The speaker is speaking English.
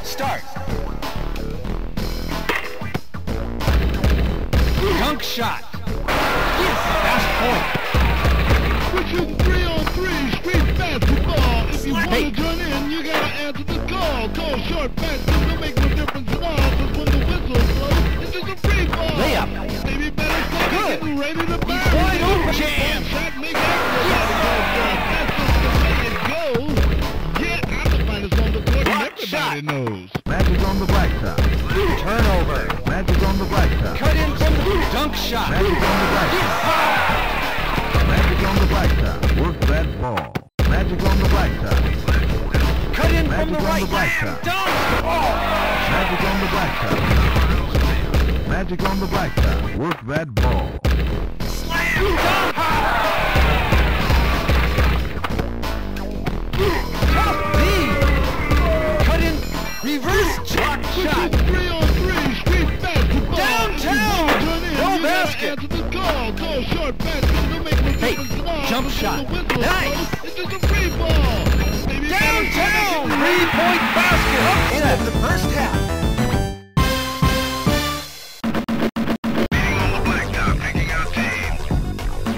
Start. Dunk shot. Yes, fast point. We're shooting 3-on-3 street basketball. If you want to join in, you gotta answer the call. Call short baskets, don't make no difference at all. Cause when the whistle blows, it's just a free ball. Layup. Maybe better start getting ready to burn. He's wide open. Jam. Shot make everybody go down. That's just the way it goes. Yeah, I'm the finest on the court and everybody knows. Magic on the blacktop. Turnover. Magic on the blacktop. Cut in from the dunk shot. Magic on the blacktop. Magic on the blacktop. Work that ball. Magic on the blacktop. Cut in from Magic the on right. the blacktop. Dunk. Oh. Magic on the blacktop. Magic on the blacktop. Work that ball. Slam dunk. Top B. Cut in. Reverse block shot. 3-on-3 street basketball. Downtown. No basket. Answer the call. Call short baskets, don't make no Hey, difference at all. jump Cause shot. when the whistle Nice. blows, it's just a free ball. Maybe better start Downtown. getting ready. 3-point basket. In the first half.